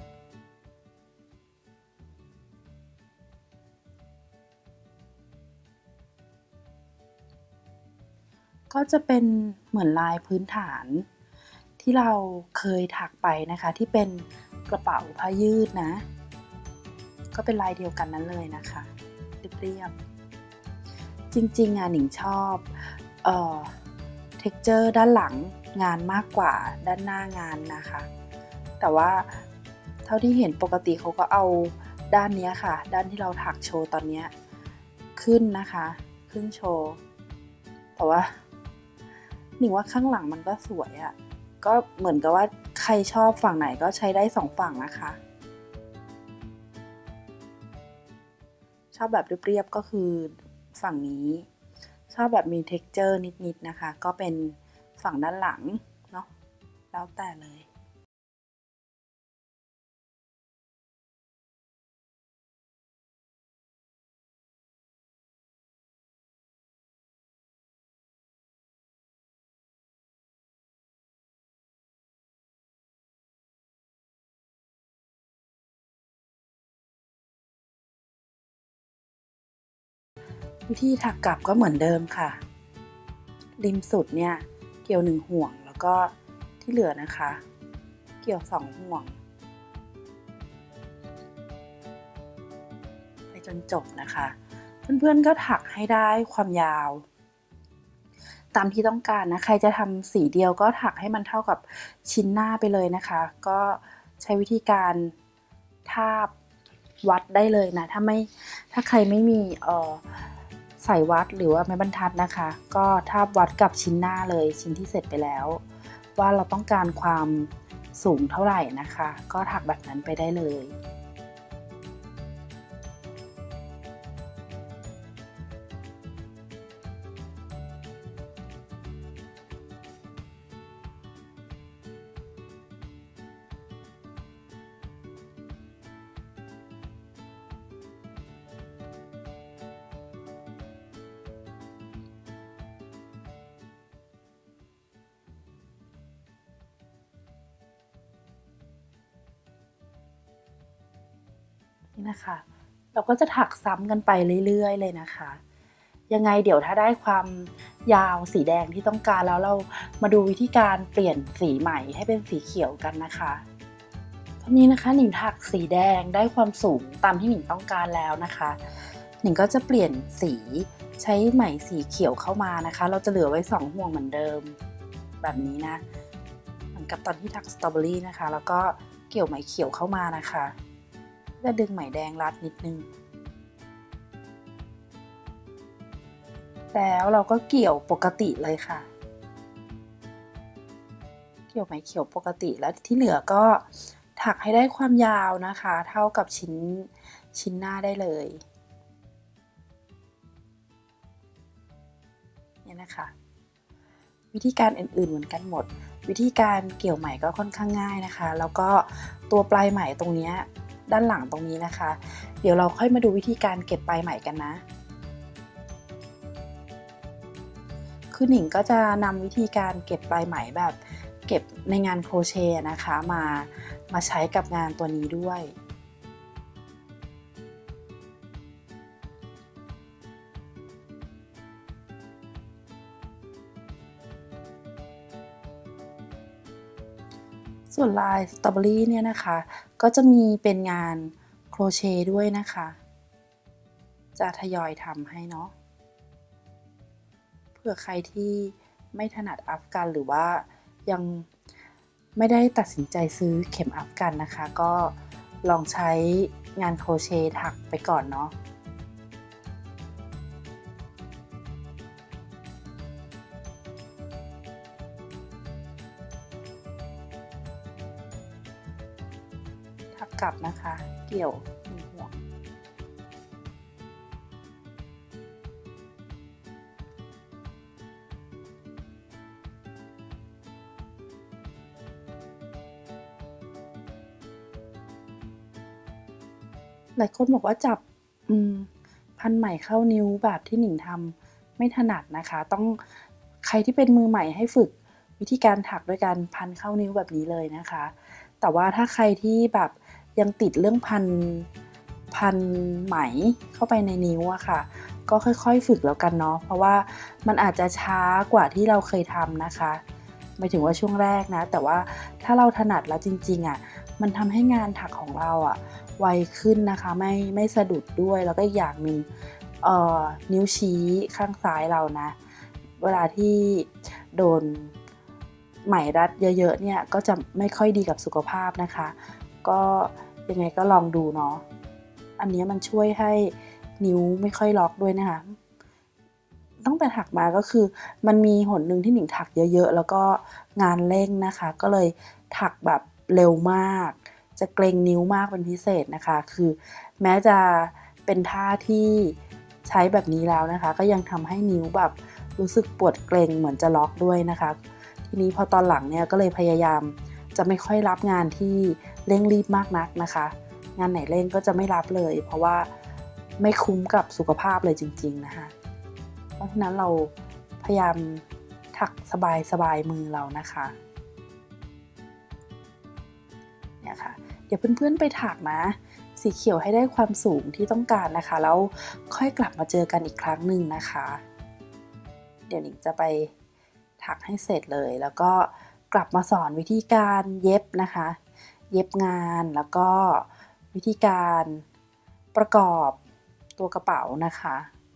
ก็จะเป็นเหมือนลายพื้นฐานที่เราเคยถักไปนะคะที่เป็นกระเป๋าผ้ายืดนะก็เป็นลายเดียวกันนั้นเลยนะคะเรียบๆจริงๆหนิงชอบtexture ด้านหลังงานมากกว่าด้านหน้างานนะคะแต่ว่าเท่าที่เห็นปกติเขาก็เอาด้านนี้ค่ะด้านที่เราถักโชว์ตอนนี้ขึ้นนะคะขึ้นโชว์แต่ว่าหนิงว่าข้างหลังมันก็สวยอะก็เหมือนกับว่าใครชอบฝั่งไหนก็ใช้ได้2ฝั่งนะคะชอบแบบเรียบๆก็คือฝั่งนี้ชอบแบบมี texture นิดๆนะคะก็เป็นฝั่งด้านหลังเนาะแล้วแต่เลยวิธีถักกลับก็เหมือนเดิมค่ะริมสุดเนี่ยเกี่ยว1ห่วงแล้วก็ที่เหลือนะคะเกี่ยว2ห่วงไปจนจบนะคะเพื่อนๆก็ถักให้ได้ความยาวตามที่ต้องการนะใครจะทำสีเดียวก็ถักให้มันเท่ากับชิ้นหน้าไปเลยนะคะก็ใช้วิธีการทาบวัดได้เลยนะถ้าใครไม่มีสายวัดหรือว่าไม้บรรทัดนะคะก็ทาบวัดกับชิ้นหน้าเลยชิ้นที่เสร็จไปแล้วว่าเราต้องการความสูงเท่าไหร่นะคะก็ถักแบบนั้นไปได้เลยนี่นะคะเราก็จะถักซ้ำกันไปเรื่อยๆเลยนะคะยังไงเดี๋ยวถ้าได้ความยาวสีแดงที่ต้องการแล้วเรามาดูวิธีการเปลี่ยนสีใหม่ให้เป็นสีเขียวกันนะคะตอนนี้นะคะหนิงถักสีแดงได้ความสูงตามที่หนิงต้องการแล้วนะคะหนิงก็จะเปลี่ยนสีใช้ไหมสีเขียวเข้ามานะคะเราจะเหลือไว้2ห่วงเหมือนเดิมแบบนี้นะเหมือนกับตอนที่ถักสตรอเบอรี่นะคะแล้วก็เกี่ยวไหมเขียวเข้ามานะคะจะดึงไหมแดงรัดนิดนึงแล้วเราก็เกี่ยวปกติเลยค่ะเกี่ยวไหมเขียวปกติแล้วที่เหลือก็ถักให้ได้ความยาวนะคะเท่ากับชิ้นหน้าได้เลยเนี่ยนะคะวิธีการอื่นๆเหมือนกันหมดวิธีการเกี่ยวไหมก็ค่อนข้างง่ายนะคะแล้วก็ตัวปลายไหมตรงนี้ด้านหลังตรงนี้นะคะเดี๋ยวเราค่อยมาดูวิธีการเก็บปลายไหมกันนะคือหนิงก็จะนำวิธีการเก็บปลายไหมแบบเก็บในงานโครเชต์นะคะมาใช้กับงานตัวนี้ด้วยส่วนลายสตรอเบอรี่เนี่ยนะคะก็จะมีเป็นงานโครเชต์ด้วยนะคะจะทยอยทำให้เนาะเผื่อใครที่ไม่ถนัดอัฟกันหรือว่ายังไม่ได้ตัดสินใจซื้อเข็มอัฟกันนะคะก็ลองใช้งานโครเชต์ถักไปก่อนเนาะถักกลับนะคะเกี่ยวห่วงหลายคนบอกว่าจับพันไหมเข้านิ้วแบบที่หนิงทำไม่ถนัดนะคะต้องใครที่เป็นมือใหม่ให้ฝึกวิธีการถักด้วยการพันเข้านิ้วแบบนี้เลยนะคะแต่ว่าถ้าใครที่แบบยังติดเรื่องพันไหมเข้าไปในนิ้วอะค่ะก็ค่อยๆฝึกแล้วกันเนาะเพราะว่ามันอาจจะช้ากว่าที่เราเคยทำนะคะไม่ถึงว่าช่วงแรกนะแต่ว่าถ้าเราถนัดแล้วจริงๆอะมันทำให้งานถักของเราอะไวขึ้นนะคะไม่สะดุดด้วยแล้วก็อีกอย่างหนึ่งนิ้วชี้ข้างซ้ายเรานะเวลาที่โดนไหมรัดเยอะๆเนี่ยก็จะไม่ค่อยดีกับสุขภาพนะคะก็ยังไงก็ลองดูเนาะอันนี้มันช่วยให้นิ้วไม่ค่อยล็อกด้วยนะคะตั้งแต่ถักมาก็คือมันมีหนหนึ่งที่หนิงถักเยอะๆแล้วก็งานเร่งนะคะก็เลยถักแบบเร็วมากจะเกรงนิ้วมากเป็นพิเศษนะคะคือแม้จะเป็นท่าที่ใช้แบบนี้แล้วนะคะก็ยังทำให้นิ้วแบบรู้สึกปวดเกรงเหมือนจะล็อกด้วยนะคะทีนี้พอตอนหลังเนี่ยก็เลยพยายามจะไม่ค่อยรับงานที่เร่งรีบมากนักนะคะงานไหนเร่งก็จะไม่รับเลยเพราะว่าไม่คุ้มกับสุขภาพเลยจริงๆนะคะเพราะฉะนั้นเราพยายามถักสบายมือเรานะคะเนี่ยค่ะเดี๋ยวเพื่อนๆไปถักนะสีเขียวให้ได้ความสูงที่ต้องการนะคะแล้วค่อยกลับมาเจอกันอีกครั้งหนึ่งนะคะเดี๋ยวหนิงจะไปถักให้เสร็จเลยแล้วก็กลับมาสอนวิธีการเย็บนะคะเย็บงานแล้วก็วิธีการประกอบตัวกระเป๋านะคะ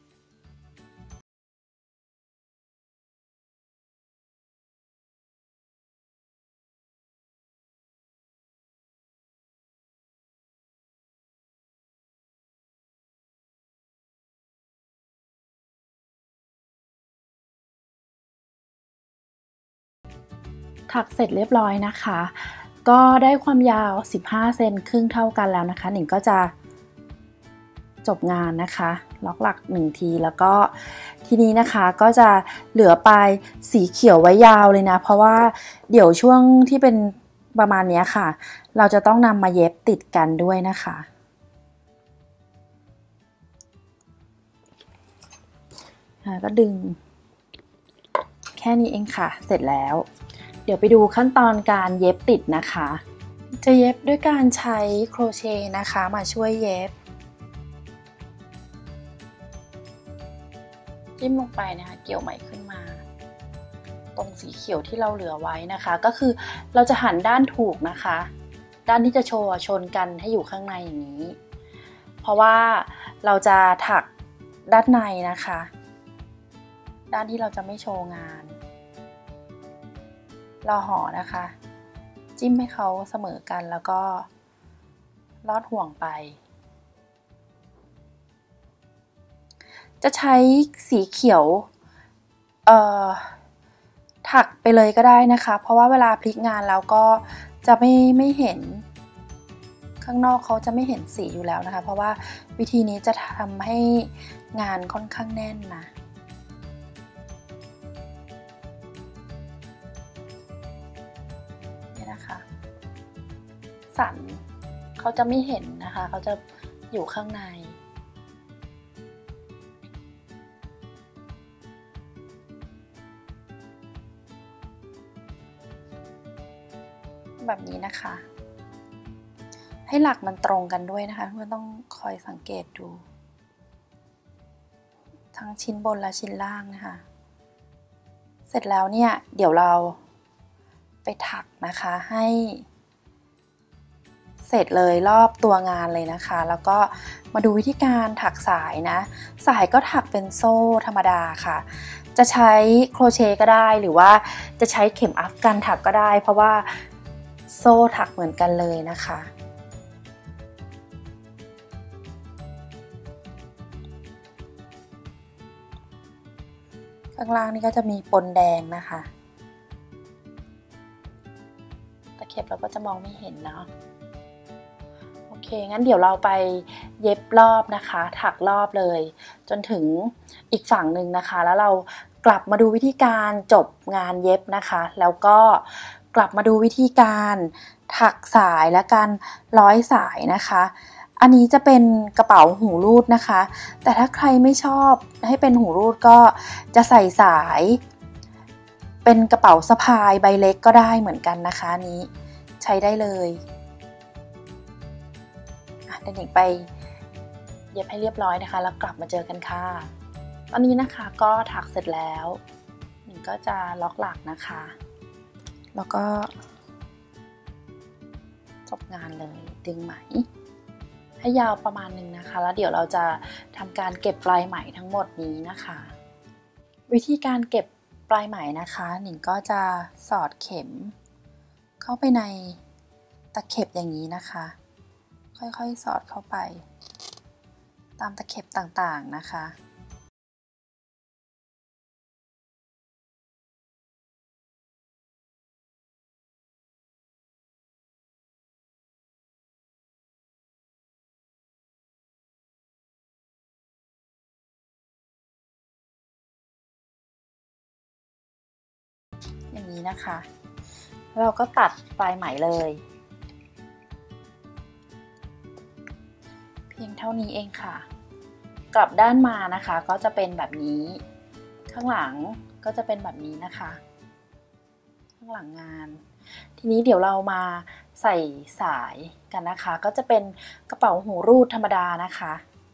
ถักเสร็จเรียบร้อยนะคะก็ได้ความยาว15 เซนครึ่งเท่ากันแล้วนะคะหนิงก็จะจบงานนะคะล็อกหลัก1 ทีแล้วก็ทีนี้นะคะก็จะเหลือปลายสีเขียวไว้ยาวเลยนะเพราะว่าเดี๋ยวช่วงที่เป็นประมาณนี้ค่ะเราจะต้องนำมาเย็บติดกันด้วยนะคะก็ดึงแค่นี้เองค่ะเสร็จแล้วเดี๋ยวไปดูขั้นตอนการเย็บติดนะคะจะเย็บด้วยการใช้โครเชต์นะคะมาช่วยเย็บจิ้มลงไปนะคะเกี่ยวไหมขึ้นมาตรงสีเขียวที่เราเหลือไว้นะคะก็คือเราจะหันด้านถูกนะคะด้านที่จะโชว์ชนกันให้อยู่ข้างในอย่างนี้เพราะว่าเราจะถักด้านในนะคะด้านที่เราจะไม่โชว์งานเราห่อนะคะจิ้มให้เขาเสมอกันแล้วก็ลอดห่วงไปจะใช้สีเขียวถักไปเลยก็ได้นะคะเพราะว่าเวลาพลิกงานแล้วก็จะไม่เห็นข้างนอกเขาจะไม่เห็นสีอยู่แล้วนะคะเพราะว่าวิธีนี้จะทำให้งานค่อนข้างแน่นนะนี่นะคะสันเขาจะไม่เห็นนะคะเขาจะอยู่ข้างในแบบนี้นะคะให้หลักมันตรงกันด้วยนะคะเพื่อนต้องคอยสังเกตดูทั้งชิ้นบนและชิ้นล่างนะคะเสร็จแล้วเนี่ยเดี๋ยวเราไปถักนะคะให้เสร็จเลยรอบตัวงานเลยนะคะแล้วก็มาดูวิธีการถักสายนะสายก็ถักเป็นโซ่ธรรมดาค่ะจะใช้โครเชต์ก็ได้หรือว่าจะใช้เข็มอัฟกันถักก็ได้เพราะว่าโซ่ถักเหมือนกันเลยนะคะข้างล่างนี่ก็จะมีปนแดงนะคะตะเข็บเราก็จะมองไม่เห็นเนาะโอเคงั้นเดี๋ยวเราไปเย็บรอบนะคะถักรอบเลยจนถึงอีกฝั่งหนึ่งนะคะแล้วเรากลับมาดูวิธีการจบงานเย็บนะคะแล้วก็กลับมาดูวิธีการถักสายและการร้อยสายนะคะอันนี้จะเป็นกระเป๋าหูรูดนะคะแต่ถ้าใครไม่ชอบให้เป็นหูรูดก็จะใส่สายเป็นกระเป๋าสะพายใบเล็กก็ได้เหมือนกันนะคะนี้ใช้ได้เลยเดี๋ยวหนิงไปเย็บให้เรียบร้อยนะคะแล้วกลับมาเจอกันค่ะตอนนี้นะคะก็ถักเสร็จแล้วหนิงก็จะล็อกหลักนะคะแล้วก็จบงานเลยดึงไหมให้ยาวประมาณนึงนะคะแล้วเดี๋ยวเราจะทำการเก็บปลายไหมทั้งหมดนี้นะคะวิธีการเก็บปลายไหมนะคะหนิงก็จะสอดเข็มเข้าไปในตะเข็บอย่างนี้นะคะค่อยๆสอดเข้าไปตามตะเข็บต่างๆนะคะอย่างนี้นะคะเราก็ตัดปลายไหมเลยเพียงเท่านี้เองค่ะกลับด้านมานะคะก็จะเป็นแบบนี้ข้างหลังก็จะเป็นแบบนี้นะคะข้างหลังงานทีนี้เดี๋ยวเรามาใส่สายกันนะคะก็จะเป็นกระเป๋าหูรูดธรรมดานะคะ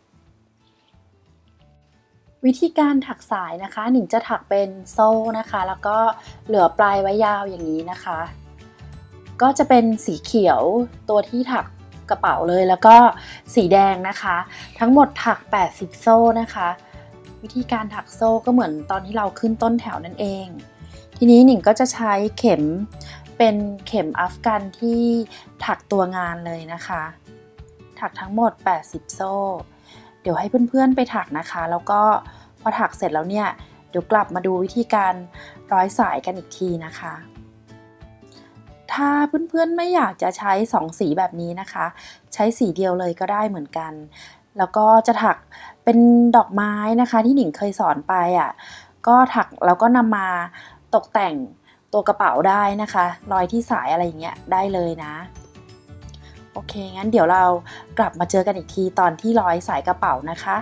วิธีการถักสายนะคะหนิงจะถักเป็นโซ่นะคะแล้วก็เหลือปลายไว้ยาวอย่างนี้นะคะก็จะเป็นสีเขียวตัวที่ถักกระเป๋าเลยแล้วก็สีแดงนะคะทั้งหมดถัก80โซ่นะคะวิธีการถักโซ่ก็เหมือนตอนที่เราขึ้นต้นแถวนั่นเองทีนี้หนิงก็จะใช้เข็มเป็นเข็มอัฟกันที่ถักตัวงานเลยนะคะถักทั้งหมด80โซ่เดี๋ยวให้เพื่อนๆไปถักนะคะแล้วก็พอถักเสร็จแล้วเนี่ยเดี๋ยวกลับมาดูวิธีการร้อยสายกันอีกทีนะคะถ้าเพื่อนๆไม่อยากจะใช้2สีแบบนี้นะคะใช้สีเดียวเลยก็ได้เหมือนกันแล้วก็จะถักเป็นดอกไม้นะคะที่หนิงเคยสอนไปก็ถักแล้วก็นำมาตกแต่งตัวกระเป๋าได้นะคะร้อยที่สายอะไรอย่างเงี้ยได้เลยนะโอเคงั้นเดี๋ยวเรากลับมาเจอกันอีกทีตอนที่ร้อยสายกระเป๋านะคะ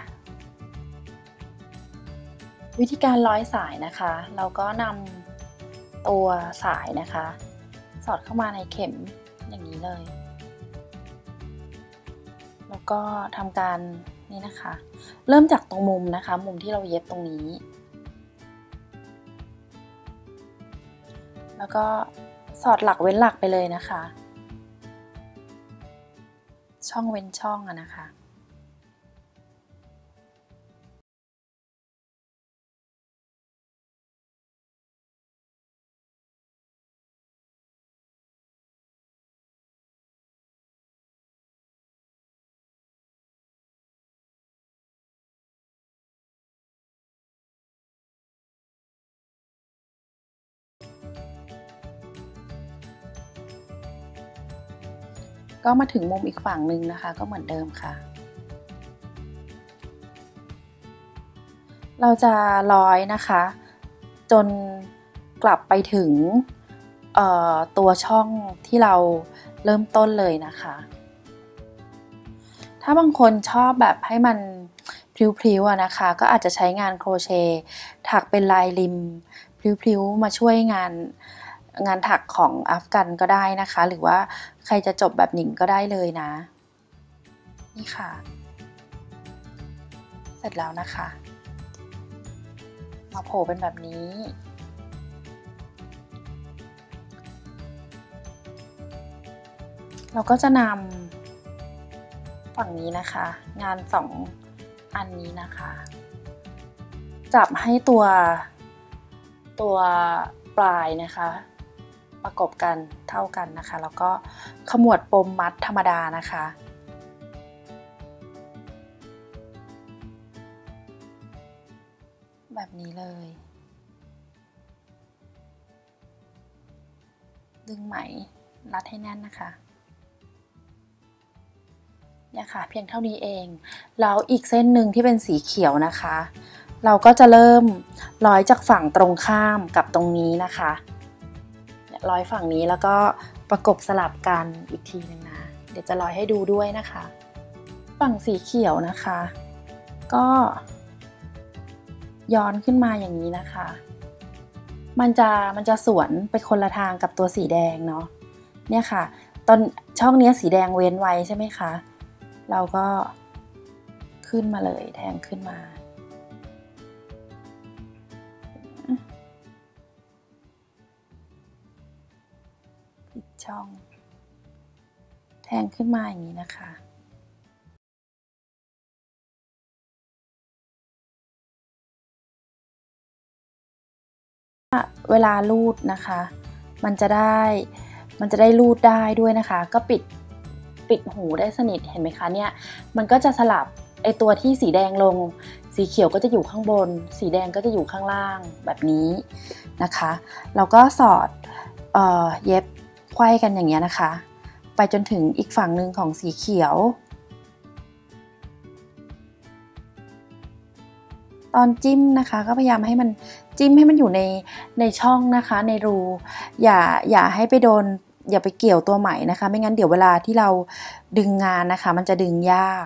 วิธีการร้อยสายนะคะเราก็นำตัวสายนะคะสอดเข้ามาในเข็มอย่างนี้เลยแล้วก็ทำการนี่นะคะเริ่มจากตรงมุมนะคะมุมที่เราเย็บตรงนี้แล้วก็สอดหลักเว้นหลักไปเลยนะคะช่องเว้นช่องนะคะก็มาถึงมุมอีกฝั่งหนึ่งนะคะก็เหมือนเดิมค่ะเราจะร้อยนะคะจนกลับไปถึงตัวช่องที่เราเริ่มต้นเลยนะคะถ้าบางคนชอบแบบให้มันพริ้วๆนะคะก็อาจจะใช้งานโครเชต์ถักเป็นลายริมพริ้วๆมาช่วยงานถักของอัฟกันก็ได้นะคะหรือว่าใครจะจบแบบหนิงก็ได้เลยนะนี่ค่ะเสร็จแล้วนะคะมาโผล่เป็นแบบนี้เราก็จะนำฝั่งนี้นะคะงาน2อันนี้นะคะจับให้ตัวปลายนะคะประกบกันเท่ากันนะคะแล้วก็ขมวดปมมัดธรรมดานะคะแบบนี้เลยดึงไหมรัดให้แน่นนะคะเนี่ยค่ะเพียงเท่านี้เองแล้วอีกเส้นหนึ่งที่เป็นสีเขียวนะคะเราก็จะเริ่มร้อยจากฝั่งตรงข้ามกับตรงนี้นะคะร้อยฝั่งนี้แล้วก็ประกบสลับกันอีกทีนึงนะเดี๋ยวจะร้อยให้ดูด้วยนะคะฝั่งสีเขียวนะคะก็ย้อนขึ้นมาอย่างนี้นะคะมันจะสวนไปคนละทางกับตัวสีแดงเนาะเนี่ยค่ะตอนช่องนี้สีแดงเว้นไว้ใช่ไหมคะเราก็ขึ้นมาเลยแทงขึ้นมาปิดช่องแทงขึ้นมาอย่างนี้นะคะเวลาลูดนะคะมันจะได้ลูดได้ด้วยนะคะก็ปิดหูได้สนิทเห็นไหมคะเนี่ยมันก็จะสลับไอตัวที่สีแดงลงสีเขียวก็จะอยู่ข้างบนสีแดงก็จะอยู่ข้างล่างแบบนี้นะคะเราก็สอดเย็บไขว้กันอย่างเงี้ยนะคะไปจนถึงอีกฝั่งหนึ่งของสีเขียวตอนจิ้มนะคะก็พยายามให้มันจิ้มให้มันอยู่ในช่องนะคะในรูอย่าให้ไปโดนอย่าไปเกี่ยวตัวไหมนะคะไม่งั้นเดี๋ยวเวลาที่เราดึงงานนะคะมันจะดึงยาก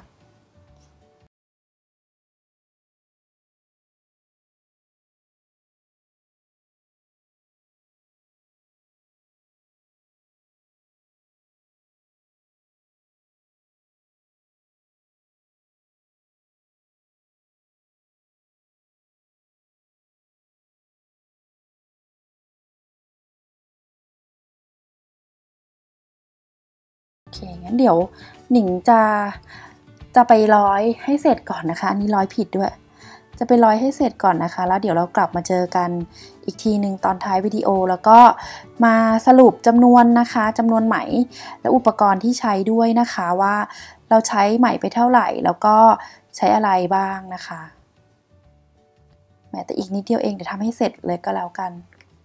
โอเคงั้นเดี๋ยวหนิงจะไปร้อยให้เสร็จก่อนนะคะอันนี้ร้อยผิดด้วยจะไปร้อยให้เสร็จก่อนนะคะแล้วเดี๋ยวเรากลับมาเจอกันอีกทีหนึ่งตอนท้ายวิดีโอแล้วก็มาสรุปจำนวนนะคะจำนวนไหมและอุปกรณ์ที่ใช้ด้วยนะคะว่าเราใช้ไหมไปเท่าไหร่แล้วก็ใช้อะไรบ้างนะคะแม้แต่อีกนิดเดียวเองเดี๋ยวทำให้เสร็จเลยก็แล้วกัน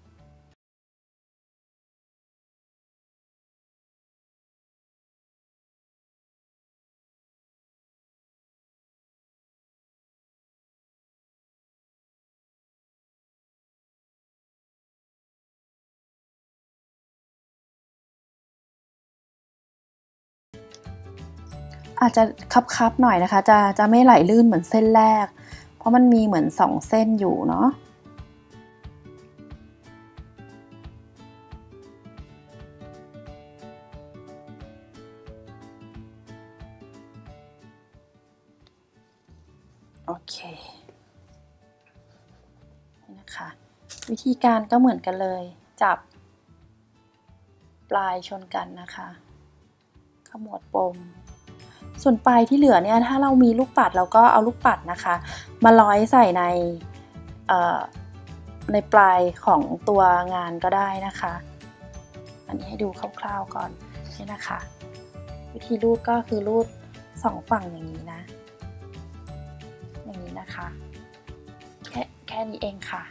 อาจจะคับๆหน่อยนะคะจะไม่ไหลลื่นเหมือนเส้นแรกเพราะมันมีเหมือน2เส้นอยู่เนาะโอเคนี่นะคะวิธีการก็เหมือนกันเลยจับปลายชนกันนะคะขมวดปมส่วนปลายที่เหลือเนี่ยถ้าเรามีลูกปัดเราก็เอาลูกปัดนะคะมาร้อยใส่ในปลายของตัวงานก็ได้นะคะอันนี้ให้ดูคร่าวๆก่อนนี่นะคะวิธีรูดก็คือรูด2ฝั่งอย่างนี้นะอย่างนี้นะคะแค่นี้เองค่ะ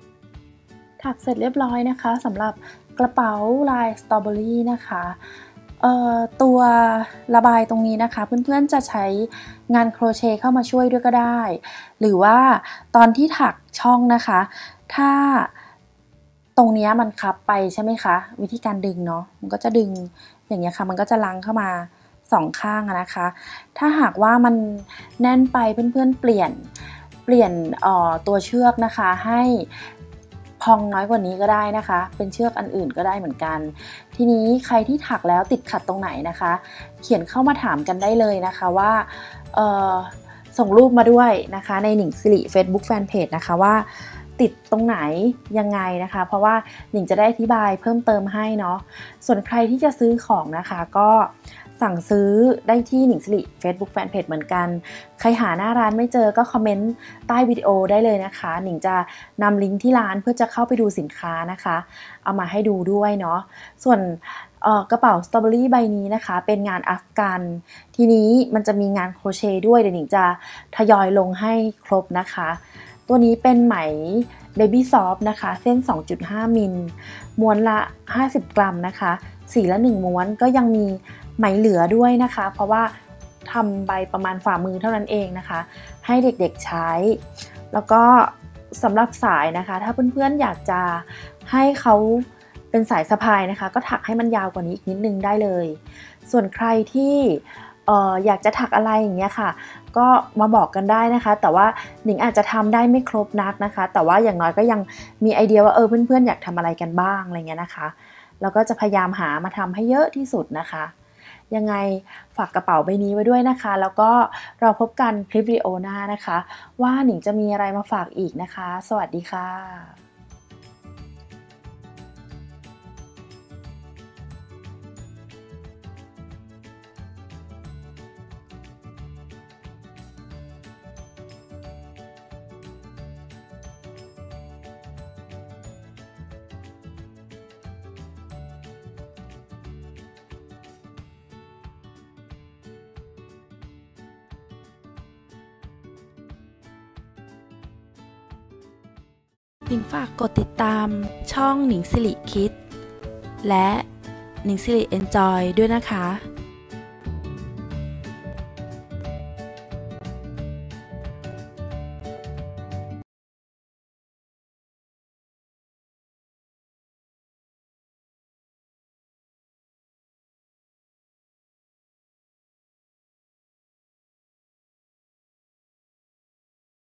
ถักเสร็จเรียบร้อยนะคะสำหรับกระเป๋าลายสตรอเบอรี่นะคะตัวระบายตรงนี้นะคะเพื่อนๆจะใช้งานโครเชต์เข้ามาช่วยด้วยก็ได้หรือว่าตอนที่ถักช่องนะคะถ้าตรงนี้มันคับไปใช่ไหมคะวิธีการดึงเนาะมันก็จะดึงอย่างเงี้ยค่ะมันก็จะลังเข้ามาสองข้างนะคะถ้าหากว่ามันแน่นไปเพื่อนๆเปลี่ยนตัวเชือกนะคะให้พองน้อยกว่านี้ก็ได้นะคะเป็นเชือกอันอื่นก็ได้เหมือนกันทีนี้ใครที่ถักแล้วติดขัดตรงไหนนะคะเขียนเข้ามาถามกันได้เลยนะคะว่าส่งรูปมาด้วยนะคะในหนิงสิริ Facebook Fanpage นะคะว่าติดตรงไหนยังไงนะคะเพราะว่าหนิงจะได้อธิบายเพิ่มเติมให้เนาะส่วนใครที่จะซื้อของนะคะก็สั่งซื้อได้ที่หนิงสิริ Facebook Fanpage เหมือนกันใครหาหน้าร้านไม่เจอก็คอมเมนต์ใต้วิดีโอได้เลยนะคะหนิงจะนำลิงก์ที่ร้านเพื่อจะเข้าไปดูสินค้านะคะเอามาให้ดูด้วยเนาะส่วนกระเป๋าสตรอเบอรี่ใบนี้นะคะเป็นงานอัฟกันทีนี้มันจะมีงานโครเชต์ด้วยเดี๋ยวหนิงจะทยอยลงให้ครบนะคะตัวนี้เป็นไหม Baby Soft นะคะเส้น 2.5 มิลม้วนละ50 กรัมนะคะสีละ1ม้วนก็ยังมีไหมเหลือด้วยนะคะเพราะว่าทำใบประมาณฝ่ามือเท่านั้นเองนะคะให้เด็กๆใช้แล้วก็สำหรับสายนะคะถ้าเพื่อนๆอยากจะให้เขาเป็นสายสะพายนะคะก็ถักให้มันยาวกว่านี้อีกนิดนึงได้เลยส่วนใครที่อยากจะถักอะไรอย่างเงี้ยค่ะก็มาบอกกันได้นะคะแต่ว่าหนิงอาจจะทำได้ไม่ครบนักนะคะแต่ว่าอย่างน้อยก็ยังมีไอเดียว่าเพื่อนๆอยากทำอะไรกันบ้างอะไรเงี้ยนะคะแล้วก็จะพยายามหามาทำให้เยอะที่สุดนะคะยังไงฝากกระเป๋าใบนี้ไว้ด้วยนะคะแล้วก็เราพบกันคลิปวิดีโอหน้านะคะว่าหนิงจะมีอะไรมาฝากอีกนะคะสวัสดีค่ะหนิงฝากกดติดตามช่องหนิงสิริคิดและหนิงสิริเอนจอยด้วยนะคะ